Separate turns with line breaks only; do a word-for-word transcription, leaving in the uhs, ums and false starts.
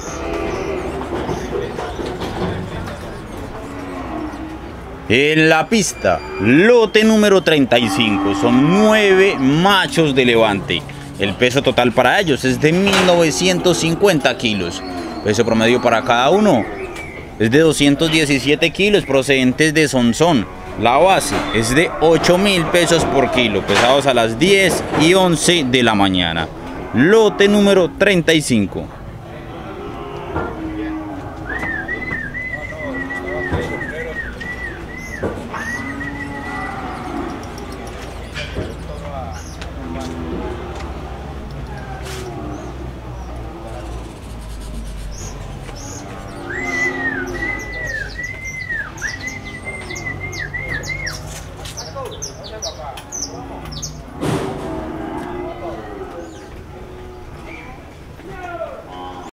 En la pista, lote número treinta y cinco, son nueve machos de levante. El peso total para ellos es de mil novecientos cincuenta kilos. Peso promedio para cada uno es de doscientos diecisiete kilos procedentes de Sonsón. La base es de ocho mil pesos por kilo, pesados a las diez y once de la mañana. Lote número treinta y cinco.